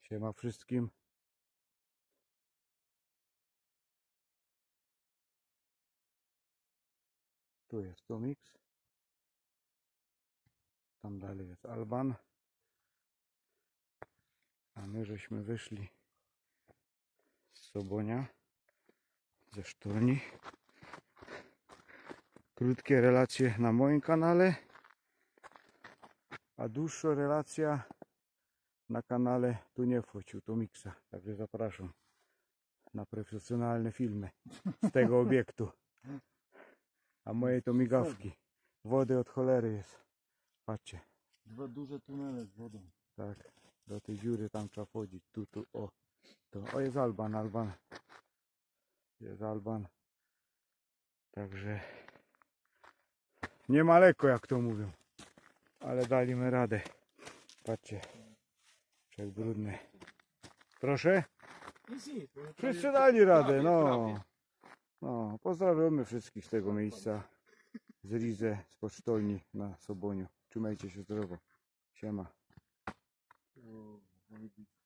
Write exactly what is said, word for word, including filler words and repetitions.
Siema wszystkim. Tu jest Tomix. Tam dalej jest Alban. A my żeśmy wyszli z Sobonia, ze sztolni. Krótkie relacje na moim kanale, a dłuższa relacja na kanale Tu nie wchodź u Tomixa. Także zapraszam na profesjonalne filmy z tego obiektu. A moje to migawki. Wody od cholery jest. Patrzcie. Dwa duże tunele z wodą. Tak, do tej dziury tam trzeba wchodzić. Tu, tu, o. To, o, jest Alban, Alban. Jest Alban. Także nie ma lekko, jak to mówią. Ale daliśmy radę. Patrzcie. Czek brudny. Proszę? Wszyscy dali radę, no. No, pozdrawiamy wszystkich z tego miejsca. Z Rize, z pocztolni na Soboniu. Trzymajcie się zdrowo. Siema.